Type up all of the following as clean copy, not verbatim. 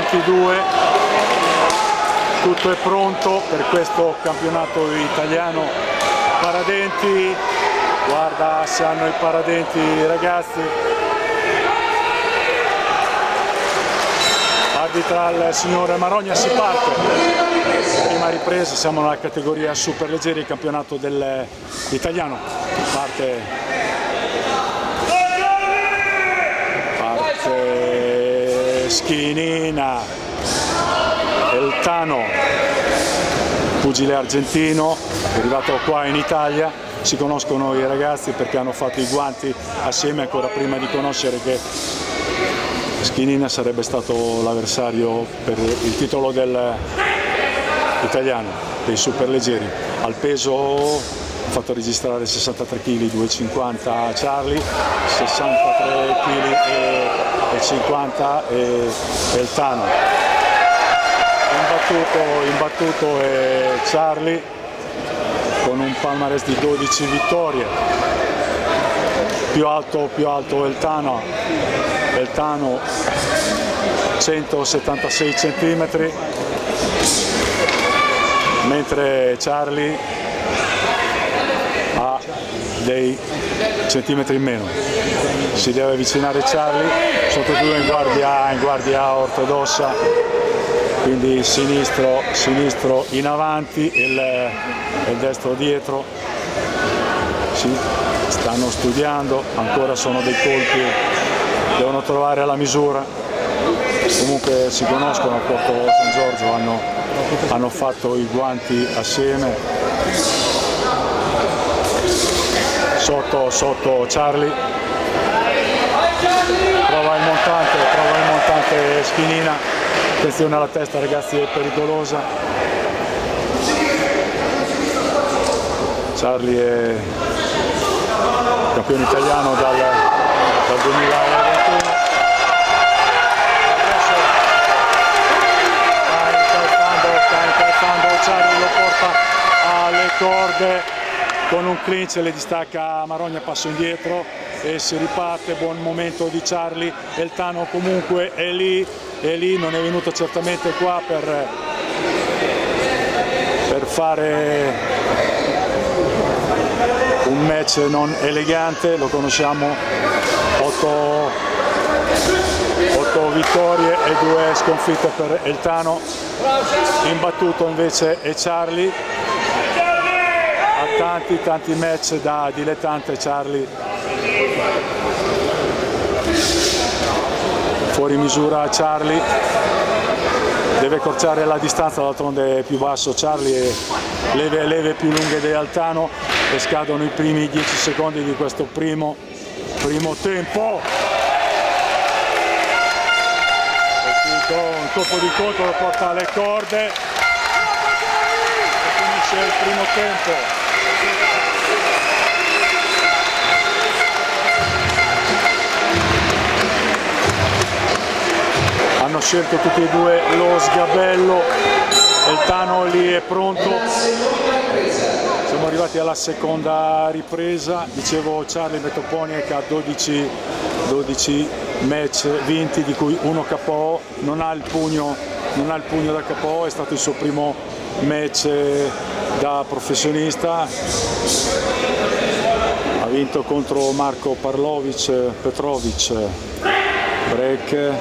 tutti e due, tutto è pronto per questo campionato italiano paradenti. Guarda se hanno i paradenti i ragazzi. Arbitra il signore Marogna, si parte. Prima ripresa, siamo nella categoria super leggeri, il campionato italiano. Parte Schinina, Eltano, pugile argentino, è arrivato qua in Italia. Si conoscono i ragazzi perché hanno fatto i guanti assieme ancora prima di conoscere che Schinina sarebbe stato l'avversario per il titolo italiano dei superleggeri. Al peso ha fatto registrare 63 kg 250 Charlie, 63 kg e 50 Eltano. Imbattuto è Charlie con un palmarès di 12 vittorie. Più alto Eltano 176 cm, mentre Charlie ha dei centimetri in meno. Si deve avvicinare Charlie, sono tutti e due in guardia ortodossa, quindi sinistro in avanti e il destro dietro. Si stanno studiando, ancora sono dei colpi, devono trovare la misura. Comunque si conoscono, a Porto San Giorgio hanno fatto i guanti assieme. Sotto Charlie, trova il montante Schinina. Attenzione alla testa ragazzi, è pericolosa. Charlie è campione italiano dal 2021. Sta incalzando, Charlie lo porta alle corde con un clinch, le distacca Marogna, passo indietro e si riparte. Buon momento di Charlie. Eltano comunque è lì, non è venuto certamente qua per fare un match non elegante, lo conosciamo, 8 vittorie e 2 sconfitte per Eltano. Imbattuto invece è Charlie. Tanti match da dilettante Charlie, fuori misura Charlie, deve accorciare la distanza, d'altronde è più basso Charlie e leve più lunghe di Eltano e scadono i primi 10 secondi di questo primo tempo. Un colpo di conto lo porta alle corde e finisce il primo tempo. Hanno scelto tutti e due lo sgabello, Eltano lì è pronto. Siamo arrivati alla seconda ripresa, dicevo Charlie Metoponiek ha 12 match vinti, di cui uno KO, non ha il pugno da KO, è stato il suo primo match da professionista. Ha vinto contro Marco Petrovic, break.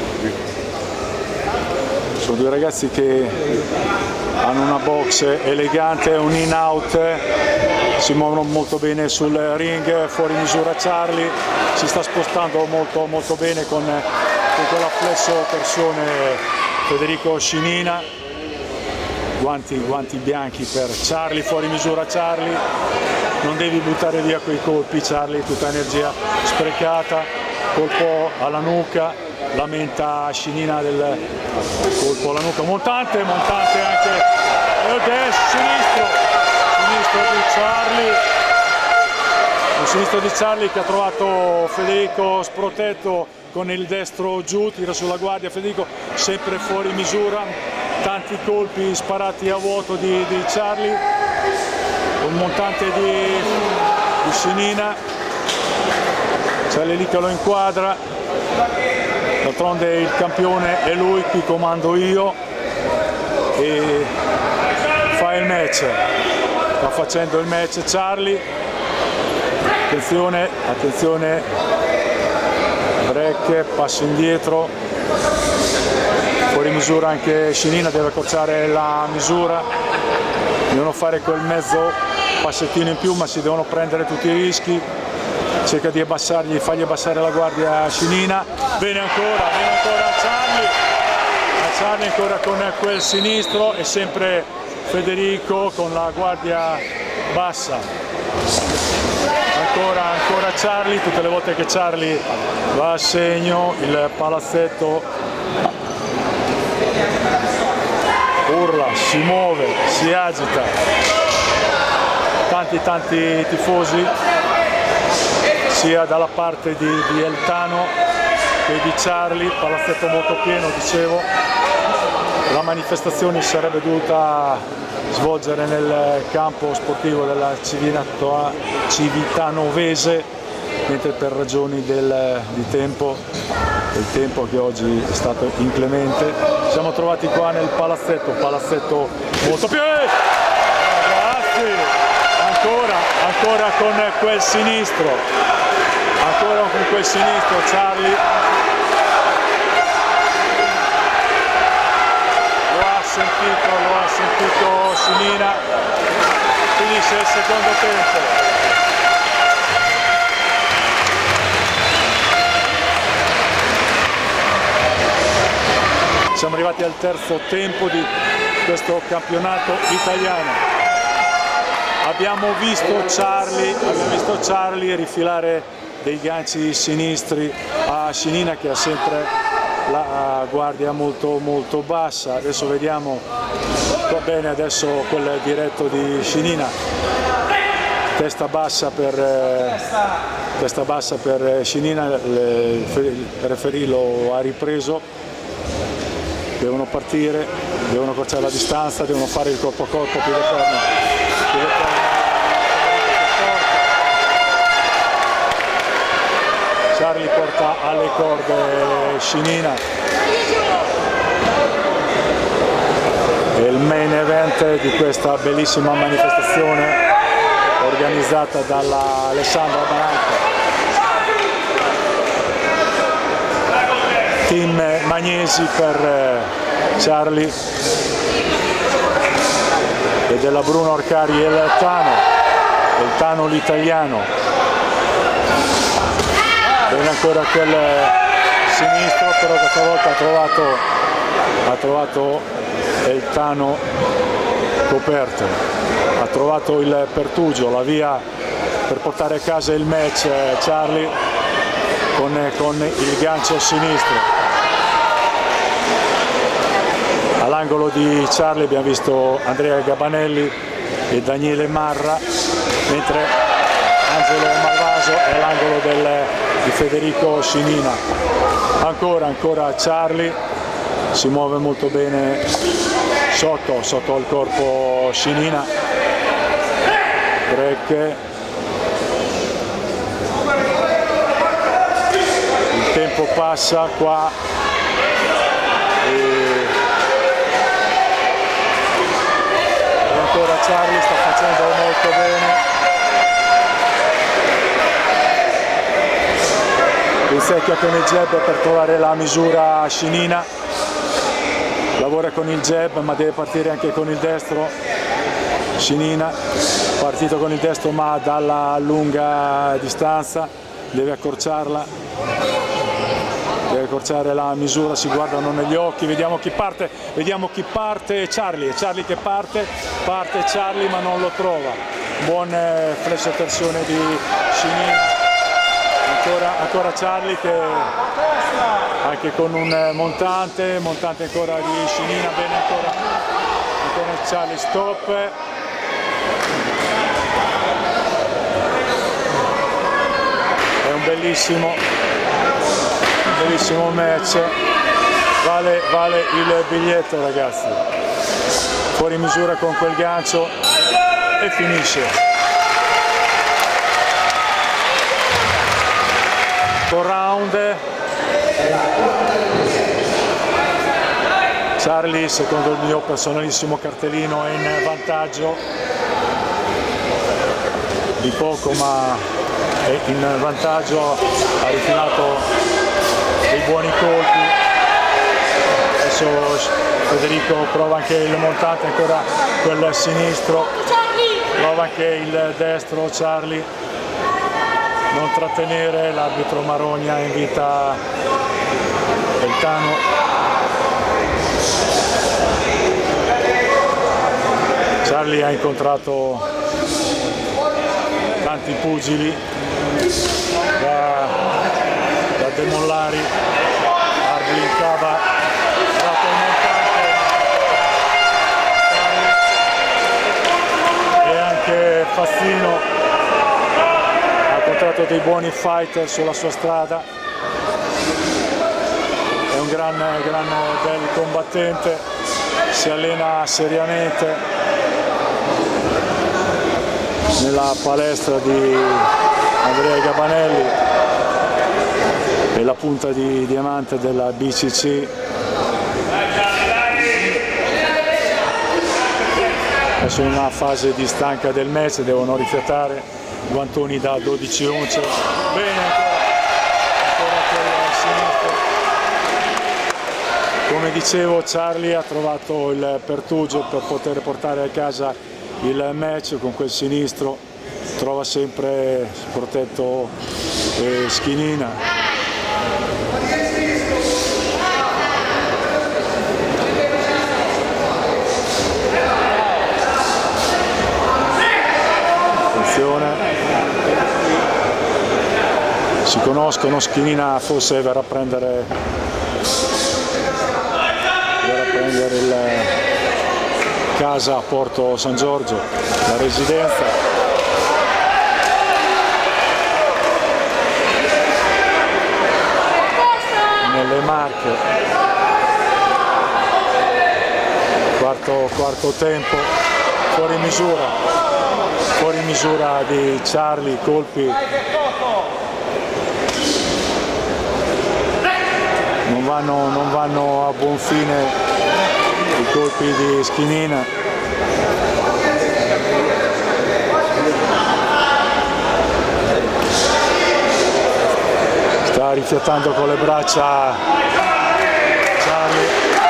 Sono due ragazzi che hanno una box elegante, un in-out, si muovono molto bene sul ring. Fuori misura Charlie, si sta spostando molto bene con quella flesso torsione Federico Schinina. Guanti bianchi per Charlie, fuori misura Charlie, non devi buttare via quei colpi Charlie, tutta energia sprecata, colpo alla nuca, lamenta Schinina del colpo alla nuca, montante anche, ed è sinistro di Charlie, un sinistro di Charlie che ha trovato Federico sprotetto con il destro giù, tira sulla guardia Federico, sempre fuori misura, tanti colpi sparati a vuoto di Charlie, un montante di Schinina, Charlie lì che lo inquadra, d'altronde il campione è lui, qui comando io e fa il match, sta facendo il match Charlie. Attenzione, attenzione, break, passo indietro, fuori misura anche Shinina, deve accorciare la misura, devono fare quel mezzo passettino in più, ma si devono prendere tutti i rischi. Cerca di fargli abbassare la guardia a Shinina. Bene ancora Charlie ancora con quel sinistro e sempre Federico con la guardia bassa. Ancora Charlie, tutte le volte che Charlie va a segno il palazzetto urla, si muove, si agita. Tanti tifosi, sia dalla parte di Eltano che di Charlie, palazzetto molto pieno, dicevo. La manifestazione sarebbe dovuta svolgere nel campo sportivo della Civitanovese, mentre per ragioni di tempo, il tempo che oggi è stato inclemente, siamo trovati qua nel palazzetto molto pieno. Grazie! Ancora con quel sinistro, Charlie lo ha sentito Shinina, finisce il secondo tempo. Siamo arrivati al terzo tempo di questo campionato italiano. Abbiamo visto Charlie rifilare dei ganci sinistri a Shinina, che ha sempre la guardia molto bassa. Adesso vediamo, va bene adesso quel diretto di Shinina, testa bassa per Shinina, il referee lo ha ripreso, devono partire, devono accorciare la distanza, devono fare il corpo a corpo, piede fermo. Charlie porta alle corde Shinina. È il main event di questa bellissima manifestazione organizzata dalla Alessandra Baracca. Team Magnesi per Charlie e della Bruno Arcari e il Tano l'italiano. Bene ancora quel sinistro, però questa volta ha trovato il Tano coperto, ha trovato il pertugio, la via per portare a casa il match Charlie con il gancio sinistro. All'angolo di Charlie abbiamo visto Andrea Gabanelli e Daniele Marra, mentre Angelo Malvaso è all'angolo di Federico Shinina. Ancora Charlie, si muove molto bene sotto il corpo Shinina. Break. Il tempo passa qua e ancora Charlie sta facendo molto bene. Rinsecchia con il jab per trovare la misura a Shinina, lavora con il jab ma deve partire anche con il destro. Shinina partito con il destro ma dalla lunga distanza, deve accorciarla, deve accorciare la misura, si guardano negli occhi, vediamo chi parte Charlie, è Charlie che parte Charlie ma non lo trova. Buon flash attenzione di Shinina. Ancora Charlie che anche con un montante ancora di Shinina, bene ancora Charlie, stop. È un bellissimo match, vale il biglietto ragazzi, fuori misura con quel gancio e finisce. Round Charlie, secondo il mio personalissimo cartellino, è in vantaggio di poco, ma è in vantaggio, ha rifilato dei buoni colpi. Adesso Federico prova anche il montante, ancora quel sinistro, prova anche il destro Charlie, non trattenere, l'arbitro Marogna invita Eltano. Charlie ha incontrato tanti pugili, da Demollari, Ardi Cava, dato il montante, e anche Fassino ha incontrato dei buoni fighter sulla sua strada. È un gran bel combattente, si allena seriamente nella palestra di Andrea Gabanelli, è la punta di diamante della BCC. Adesso in una fase di stanca del match, devono rifiatare guantoni da 12 once. Bene, ancora quel sinistro. Come dicevo, Charlie ha trovato il pertugio per poter portare a casa il match con quel sinistro, trova sempre protetto Schinina. Attenzione, si conoscono, Schinina forse verrà a prendere il casa a Porto San Giorgio, la residenza. Nelle Marche. Quarto tempo, fuori misura di Charlie, colpi non vanno a buon fine. I colpi di Schinina. Sta rifiatando con le braccia Charlie.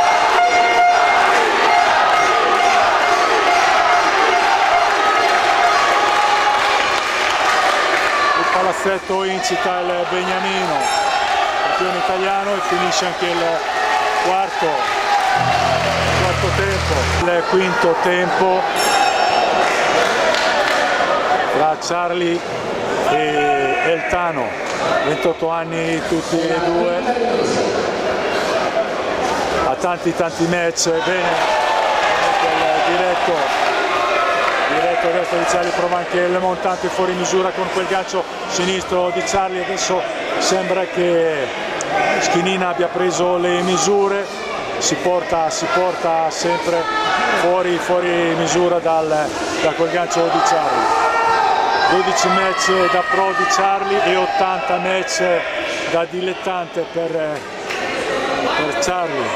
Il palazzetto incita il Beniamino, campione italiano, e finisce anche il quarto tempo. Il quinto tempo tra Charlie e Eltano, 28 anni tutti e due, a tanti match. Bene, diretto a destra di Charlie, prova anche il montante fuori misura con quel gancio sinistro di Charlie. Adesso sembra che Schinina abbia preso le misure. Si porta sempre fuori misura da quel gancio di Charlie. 12 match da pro di Charlie e 80 match da dilettante per Charlie.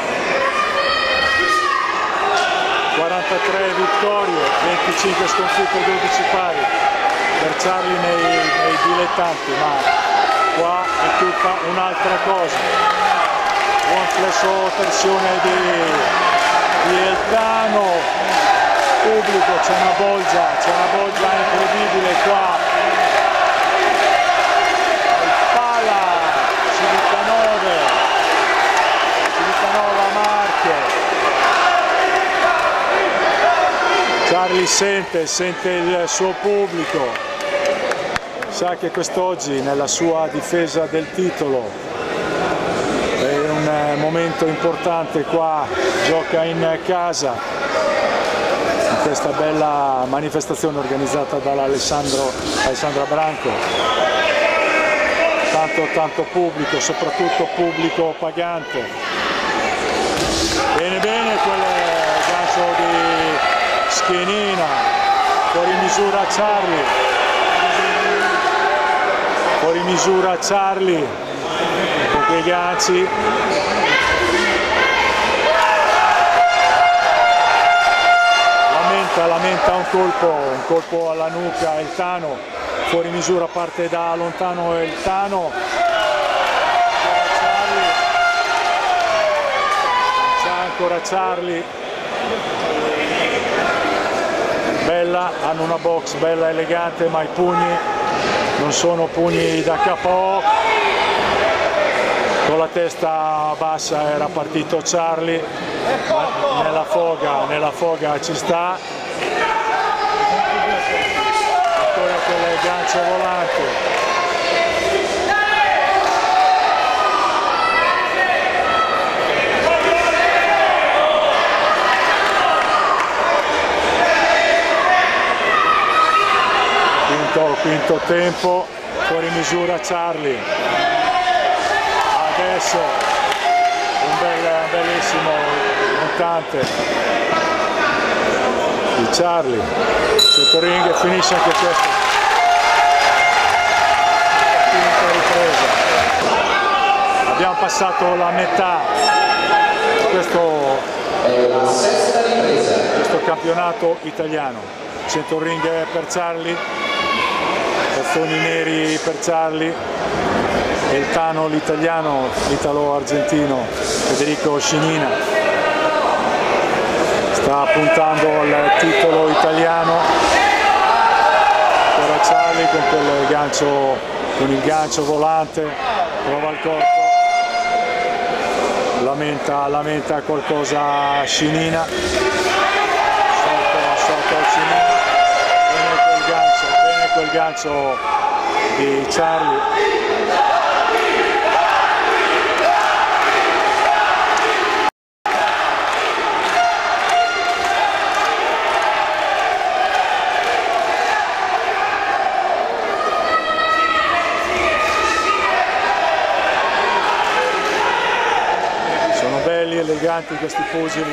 43 vittorie, 25 sconfitte, 12 pari per Charlie nei dilettanti, ma qua è tutta un'altra cosa. Buon flesso tensione di Eltano, pubblico, c'è una bolgia incredibile qua. Il pala, Civitanova Marche. Charlie sente il suo pubblico, sa che quest'oggi nella sua difesa del titolo è un momento importante. Qua gioca in casa, in questa bella manifestazione organizzata dall'Alessandra Branco. Tanto pubblico, soprattutto pubblico pagante. Bene quel gancio di Schinina, fuori misura Charlie, con dei ganci. Lamenta un colpo alla nuca il Tano, fuori misura, parte da lontano il Tano. C'è ancora Charlie. Bella, hanno una box bella elegante, ma i pugni non sono pugni da KO. Con la testa bassa era partito Charlie, ma nella foga ci sta. Ancora quelle gancio volante. Quinto tempo, fuori misura Charlie. Adesso un bellissimo montante di Charlie. Sotto ring e finisce anche questo. Quinta ripresa. Abbiamo passato la metà di questo campionato italiano. Centro ring per Charlie. Tazzoni neri per Charlie e il Tano l'italiano, l'italo-argentino Federico Scinina sta puntando al titolo italiano. Ora Charlie con il gancio volante, prova il corpo, lamenta qualcosa Scinina, sotto Scinina. Quel gancio di Charlie. Sono belli, eleganti questi pugili,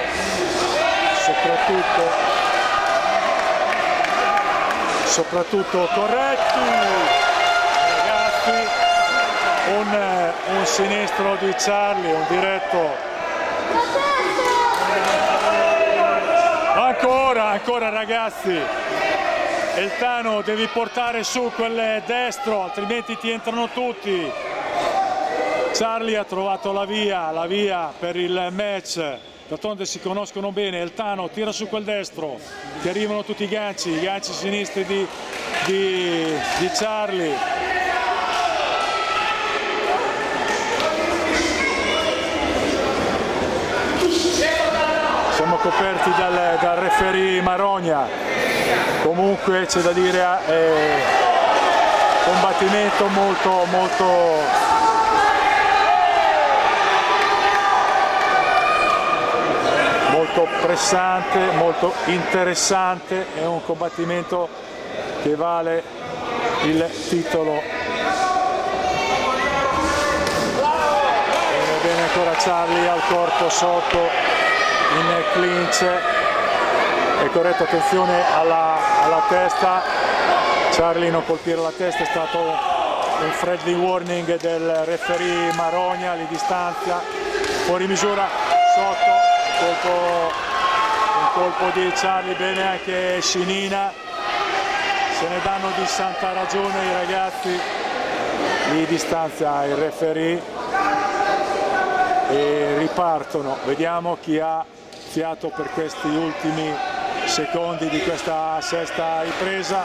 soprattutto corretti, ragazzi. Un sinistro di Charlie, un diretto, ancora ragazzi, e il Tano devi portare su quel destro, altrimenti ti entrano tutti. Charlie ha trovato la via per il match. D'altronde si conoscono bene, il Tano tira su quel destro, ti arrivano tutti i ganci sinistri di Charlie. Siamo coperti dal referee Marogna, comunque c'è da dire combattimento molto pressante, molto interessante, è un combattimento che vale il titolo. Bene ancora Charlie al corpo sotto in clinch, è corretto, attenzione alla testa, Charlie non colpire la testa, è stato un friendly warning del referee Marogna, li distanzia, fuori misura sotto. Un colpo di Charlie, bene anche Scinina, se ne danno di santa ragione i ragazzi, li distanzia il referee e ripartono. Vediamo chi ha fiato per questi ultimi secondi di questa sesta ripresa.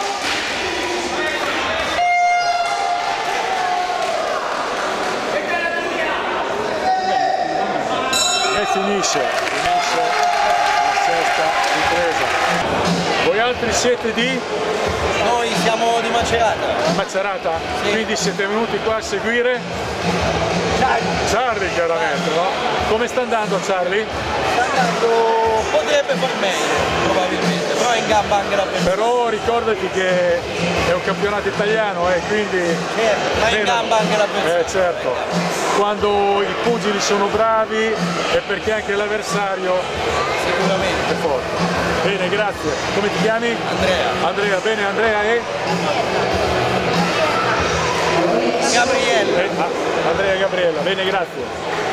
E finisce la sesta ripresa. Voi altri siete di? Noi siamo di Macerata. Macerata? Sì. Quindi siete venuti qua a seguire? Charlie chiaramente, no? Come sta andando Charlie? Sta andando, potrebbe far meglio probabilmente, però è in gamba anche la prima. Però ricordati che è un campionato italiano, quindi... Certo, ma in gamba anche la prima. Certo. Quando i pugili sono bravi è perché anche l'avversario sicuramente è forte. Bene, grazie. Come ti chiami? Andrea. Andrea, bene, Andrea e? Gabriele. Andrea Gabriella, bene, grazie.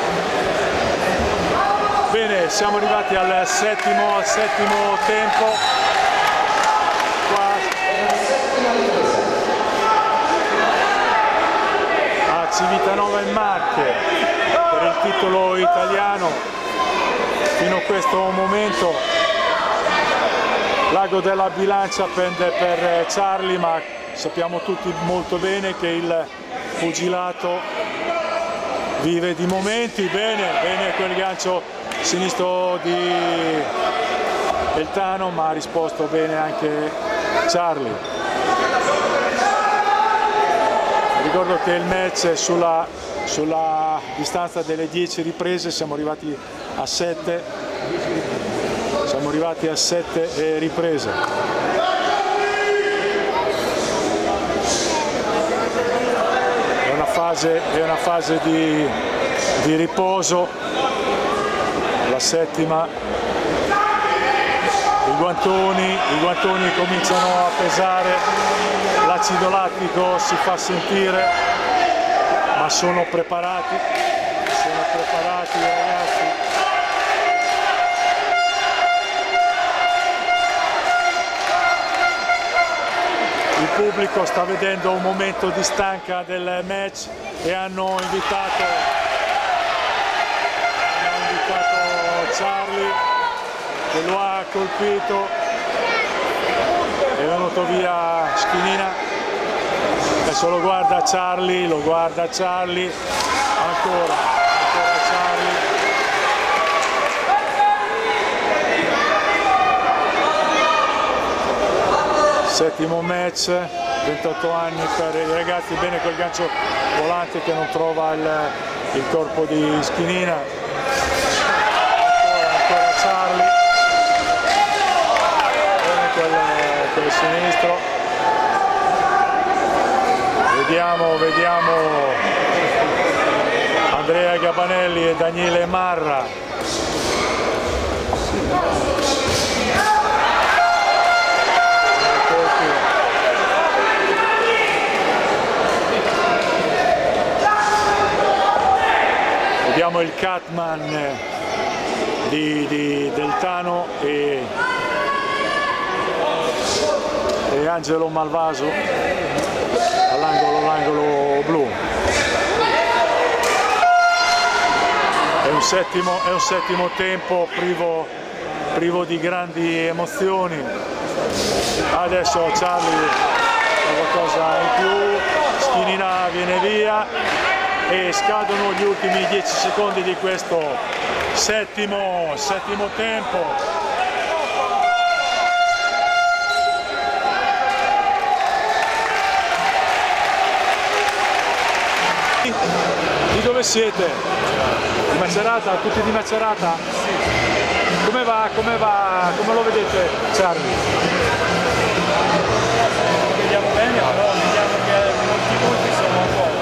Bene, siamo arrivati al settimo tempo. Qua a Civitanova in Marche per il titolo italiano. Fino a questo momento l'ago della bilancia pende per Charlie, ma sappiamo tutti molto bene che il pugilato vive di momenti. Bene quel gancio sinistro del Tano, ma ha risposto bene anche Charlie. Ricordo che il match è sulla distanza delle 10 riprese, siamo arrivati a 7 riprese. È una fase di riposo, la settima. I guantoni cominciano a pesare, l'acido lattico si fa sentire, ma sono preparati ragazzi. Il pubblico sta vedendo un momento di stanca del match e hanno invitato Charlie, che lo ha colpito, è venuto via Schinina, adesso lo guarda Charlie, ancora Charlie. Settimo match, 28 anni per i ragazzi, bene quel gancio volante che non trova il corpo di Schinina. Ancora Charlie, bene quel sinistro. Vediamo Andrea Gabanelli e Daniele Marra. Vediamo il Catman del Tano e Angelo Malvaso all'angolo blu. È un settimo tempo privo di grandi emozioni. Adesso Charlie fa qualcosa in più, Schinina viene via e scadono gli ultimi 10 secondi di questo settimo tempo. Di dove siete? Di Macerata? Tutti di Macerata? Sì. Come va? Come lo vedete, Charlie? Vediamo bene, però vediamo che molti punti sono un po'.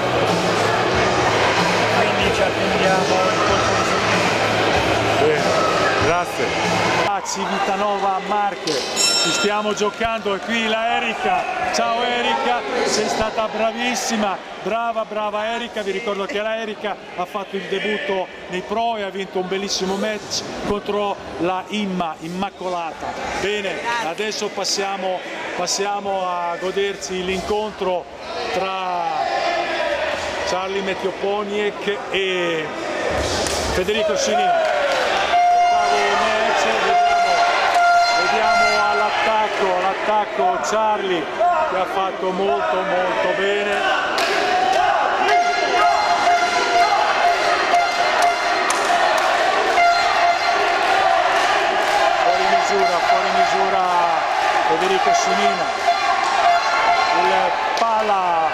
Quindi ci attendiamo il colpo di subito. Bene, grazie. A Civitanova Marche ci stiamo giocando e qui la Erika. Ciao Erika, sei stata bravissima, brava Erika. Vi ricordo che la Erika ha fatto il debutto nei pro e ha vinto un bellissimo match contro la Immacolata. Bene, adesso passiamo a goderci l'incontro tra Charlie Mettioponiek e Federico Schinina. Vediamo all'attacco Charlie che ha fatto molto bene. Fuori misura Federico Schinina. Il pala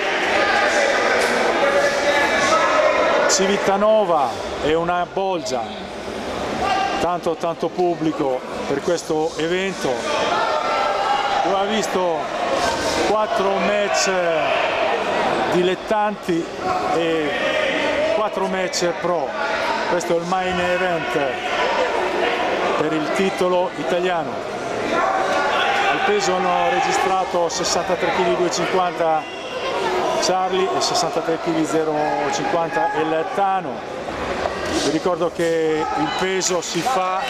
Civitanova è una bolgia, tanto pubblico per questo evento. Io ho visto 4 match dilettanti e 4 match pro. Questo è il main event per il titolo italiano. Al peso hanno registrato 63,250 kg Charlie e 63 kg 0,50 il Tano. Vi ricordo che il peso si fa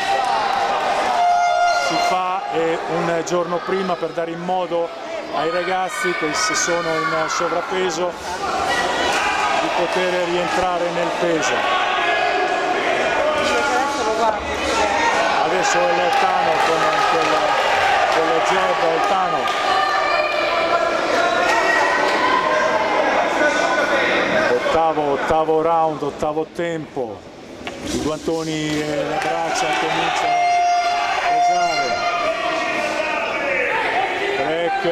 un giorno prima per dare in modo ai ragazzi che se sono in sovrappeso di poter rientrare nel peso. Adesso è il Tano con quel jab, il Tano. Ottavo round, ottavo tempo. I guantoni e le braccia cominciano a pesare. Break.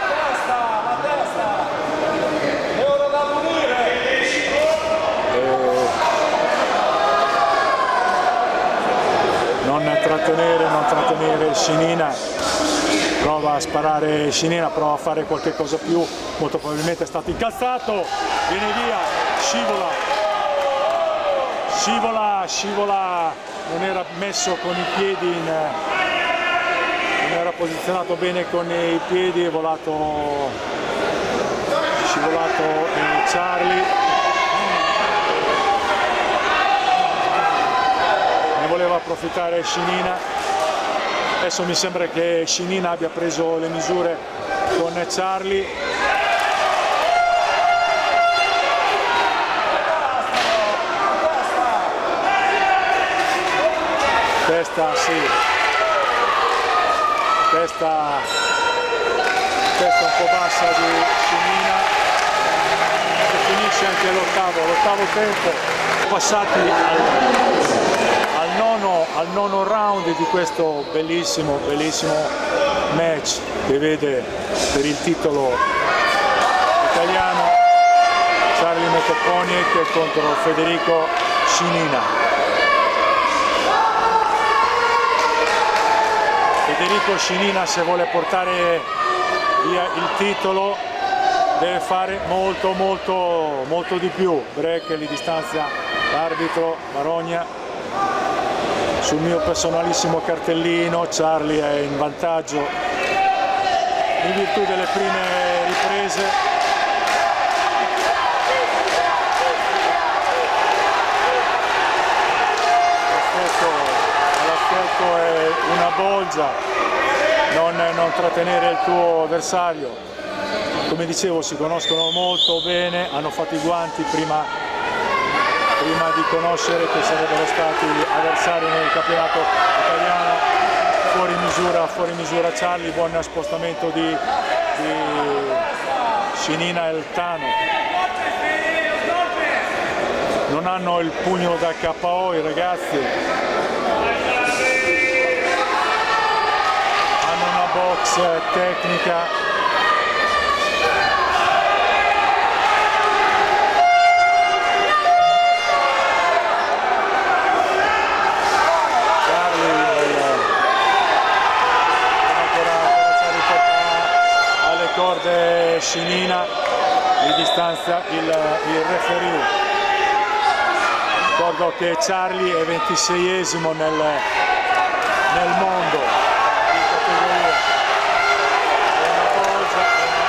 Non trattenere Shinina, prova a sparare Shinina, prova a fare qualche cosa più, molto probabilmente è stato incalzato, viene via, scivola, non era messo con i piedi, non era posizionato bene con i piedi, è scivolato Charlie. Voleva approfittare Shinina. Adesso mi sembra che Shinina abbia preso le misure con Charlie. Testa, sì. Testa un po' bassa di Shinina. E finisce anche l'ottavo tempo. Passati al nono round di questo bellissimo match che vede per il titolo italiano Charlie Metoponiek contro Federico Shinina. Federico Shinina, se vuole portare via il titolo, deve fare molto di più. Break li distanzia l'arbitro Barogna. Sul mio personalissimo cartellino Charlie è in vantaggio in virtù delle prime riprese. L'aspetto è una bolgia, non trattenere il tuo avversario. Come dicevo, si conoscono molto bene, hanno fatto i guanti prima di conoscere che sarebbero stati avversari nel campionato italiano. Fuori misura Charlie, buon spostamento di Shinina e il Tano. Non hanno il pugno da KO i ragazzi, hanno una box tecnica. Corde Shinina, di distanza il referee. Ricordo che Charlie è 26esimo nel mondo di categoria. È una bolgia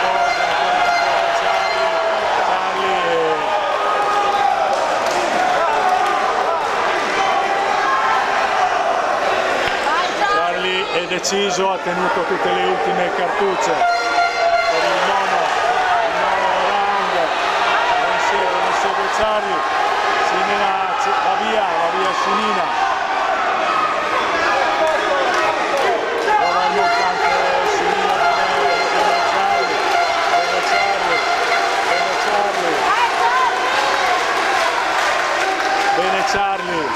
Charlie è deciso, ha tenuto tutte le ultime cartucce. Per il nono round, non segue Charlie, Shinina va via Shinina. Prova il montante Shinina bene Charlie.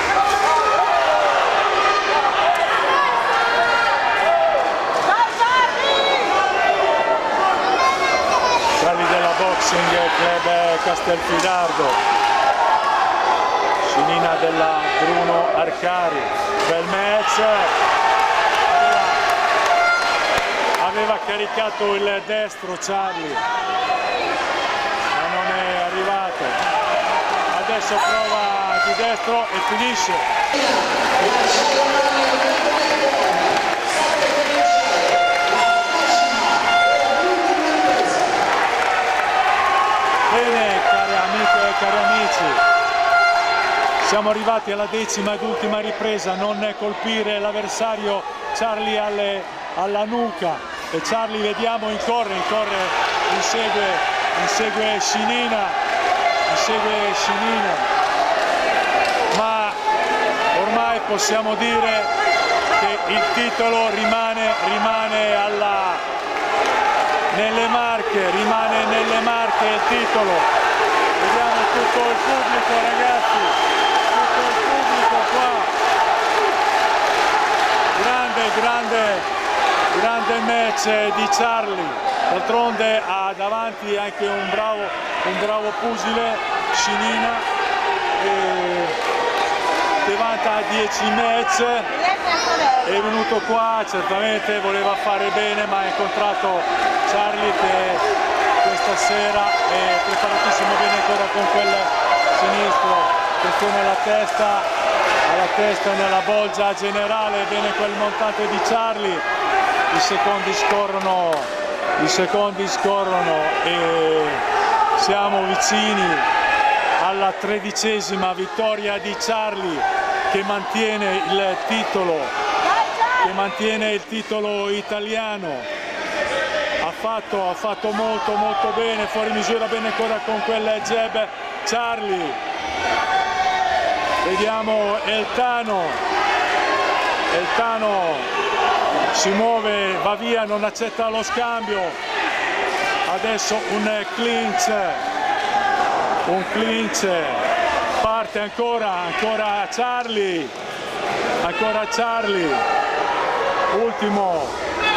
Boxing Club Castelfidardo, Shinina della Bruno Arcari. Bel match, aveva caricato il destro Charlie ma non è arrivato. Adesso prova di destro e finisce. cari amici, siamo arrivati alla 10ª ed ultima ripresa, non colpire l'avversario Charlie alla nuca, e Charlie vediamo insegue Shinina, ma ormai possiamo dire che il titolo rimane nelle marche il titolo. Vediamo tutto il pubblico, ragazzi, tutto il pubblico qua, grande match di Charlie, d'altronde ha davanti anche un bravo pugile, Shinina, che vanta 10 match, è venuto qua, certamente voleva fare bene, ma ha incontrato Charlie che questa sera è preparatissimo, bene ancora con quel sinistro, questione alla testa e nella bolgia generale, bene quel montante di Charlie, i secondi scorrono e siamo vicini alla 13ª vittoria di Charlie, che mantiene il titolo italiano. Ha fatto molto bene, fuori misura, bene ancora con quel jab Charlie. Vediamo Eltano si muove, va via, non accetta lo scambio, adesso un clinch, parte ancora Charlie, ultimo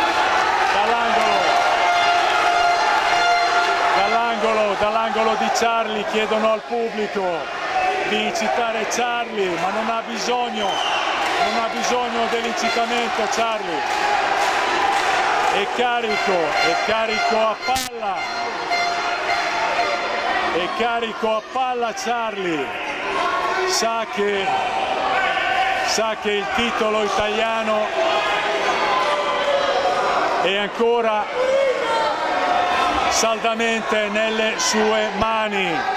dall'angolo di Charlie, chiedono al pubblico di citare Charlie, ma non ha bisogno dell'incitamento. Charlie è carico a palla, Charlie sa che il titolo italiano è ancora saldamente nelle sue mani.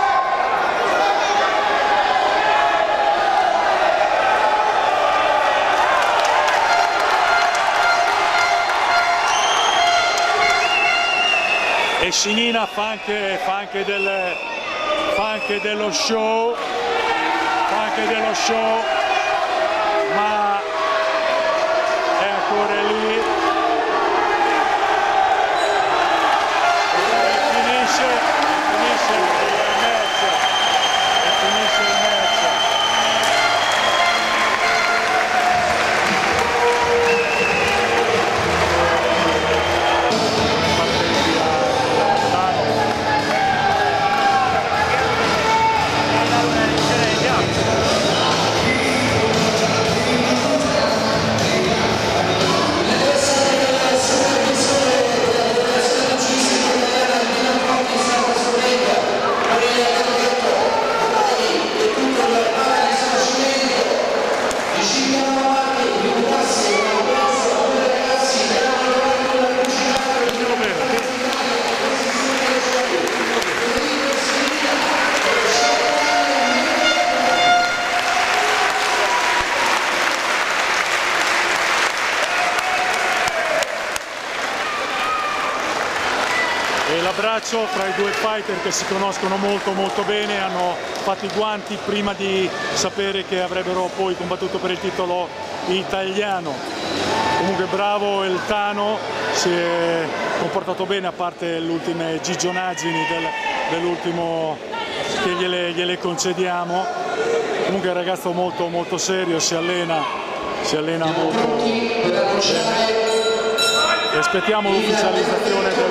E Shinina fa anche dello show, ma è ancora lì e finisce il match. L'abbraccio fra i due fighter che si conoscono molto bene, hanno fatto i guanti prima di sapere che avrebbero poi combattuto per il titolo italiano. Comunque bravo Eltano, si è comportato bene, a parte le ultime gigionaggini dell'ultimo che gliele concediamo. Comunque è un ragazzo molto serio, si allena molto bene. E aspettiamo l'ufficializzazione